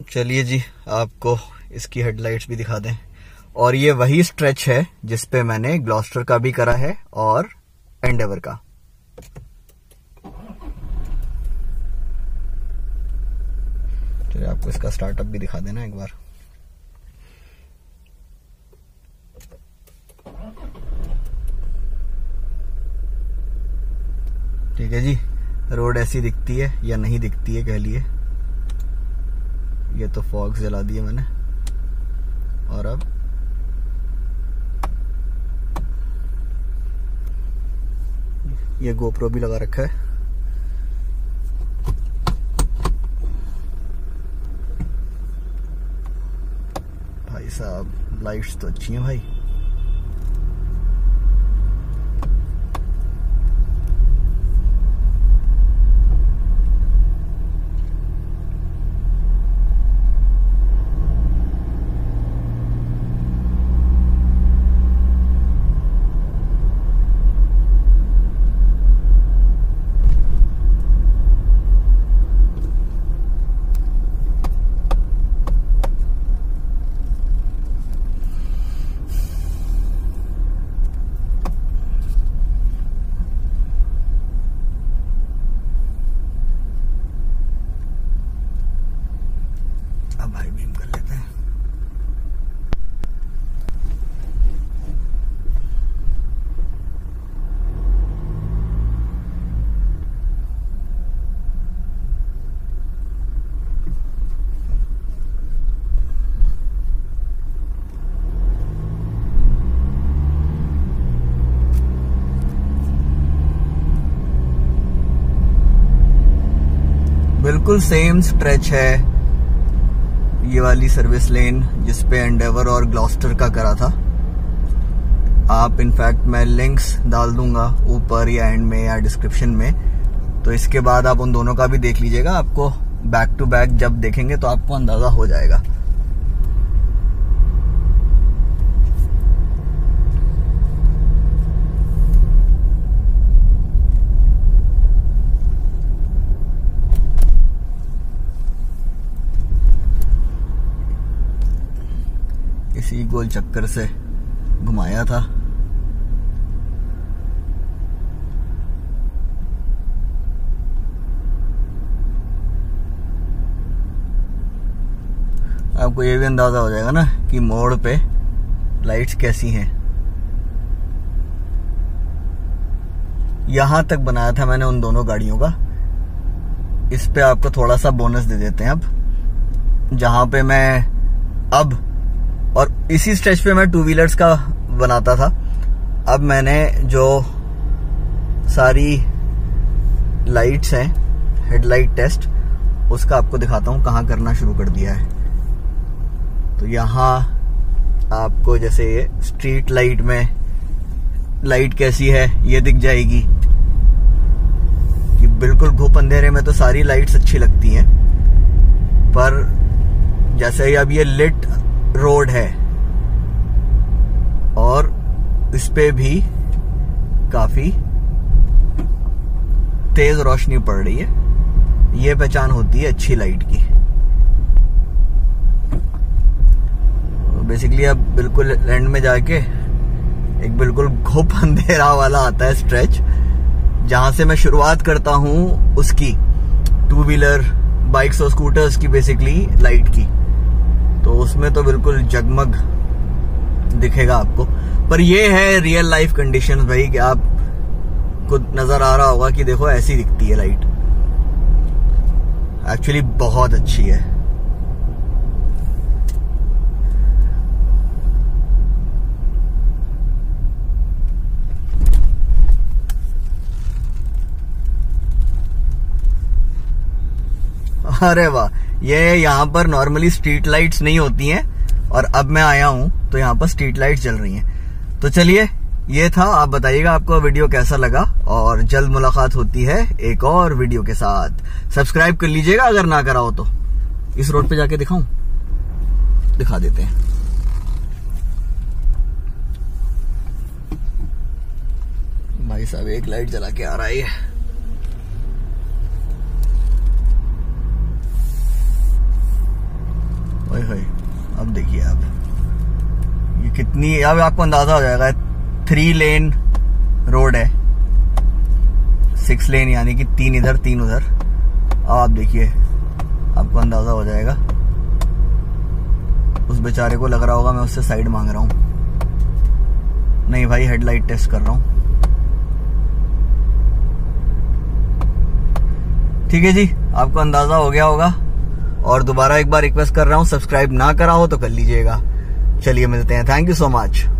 चलिए जी, आपको इसकी हेडलाइट्स भी दिखा दें। और ये वही स्ट्रेच है जिस पे मैंने ग्लॉस्टर का भी करा है और एंडेवर का। चलिए आपको इसका स्टार्टअप भी दिखा देना एक बार। ठीक है जी, रोड ऐसी दिखती है या नहीं दिखती है कह लिए। ये तो फॉग जला दिए मैंने। और अब ये गोप्रो भी लगा रखा है। भाई साहब लाइट्स तो अच्छी हैं भाई। भाई बीम कर लेते हैं। बिल्कुल सेम स्ट्रेच है ये वाली सर्विस लेन जिसपे एंडेवर और ग्लॉस्टर का करा था। आप इनफैक्ट मैं लिंक्स डाल दूंगा ऊपर या एंड में या डिस्क्रिप्शन में, तो इसके बाद आप उन दोनों का भी देख लीजिएगा। आपको बैक टू बैक जब देखेंगे तो आपको अंदाजा हो जाएगा। इसी गोल चक्कर से घुमाया था। आपको ये भी अंदाजा हो जाएगा ना कि मोड़ पे लाइट्स कैसी हैं। यहां तक बनाया था मैंने उन दोनों गाड़ियों का। इस पे आपको थोड़ा सा बोनस दे देते हैं। अब जहां पे मैं अब और इसी स्ट्रेच पे मैं टू व्हीलर्स का बनाता था, अब मैंने जो सारी लाइट्स हैं हेडलाइट टेस्ट उसका आपको दिखाता हूं कहां करना शुरू कर दिया है। तो यहां आपको जैसे ये स्ट्रीट लाइट में लाइट कैसी है ये दिख जाएगी कि बिल्कुल घुप अंधेरे में तो सारी लाइट्स अच्छी लगती हैं, पर जैसे ही अब ये लिट रोड है और इस पे भी काफी तेज रोशनी पड़ रही है, ये पहचान होती है अच्छी लाइट की। बेसिकली अब बिल्कुल एंड में जाके एक बिल्कुल घुप अंधेरा वाला आता है स्ट्रेच, जहां से मैं शुरुआत करता हूं उसकी टू व्हीलर बाइक्स और स्कूटर्स की बेसिकली लाइट की। तो उसमें तो बिल्कुल जगमग दिखेगा आपको। पर ये है रियल लाइफ कंडीशंस भाई, कि आप को नजर आ रहा होगा कि देखो ऐसी दिखती है लाइट। एक्चुअली बहुत अच्छी है। अरे वाह, ये यहाँ पर नॉर्मली स्ट्रीट लाइट्स नहीं होती हैं और अब मैं आया हूं तो यहाँ पर स्ट्रीट लाइट्स जल रही हैं। तो चलिए ये था, आप बताइएगा आपको वीडियो कैसा लगा और जल्द मुलाकात होती है एक और वीडियो के साथ। सब्सक्राइब कर लीजिएगा अगर ना करा हो तो। इस रोड पे जाके दिखाऊं, दिखा देते हैं। भाई साहब एक लाइट जला के आ रहा है। कितनी, अब आपको अंदाजा हो जाएगा। 3 लेन रोड है, 6 लेन यानी कि 3 इधर 3 उधर। अब आप देखिए, आपको अंदाजा हो जाएगा। उस बेचारे को लग रहा होगा मैं उससे साइड मांग रहा हूं। नहीं भाई, हेडलाइट टेस्ट कर रहा हूं। ठीक है जी, आपको अंदाजा हो गया होगा। और दोबारा एक बार रिक्वेस्ट कर रहा हूं, सब्सक्राइब ना करा हो तो कर लीजिएगा। चलिए मिलते हैं, थैंक यू सो मच।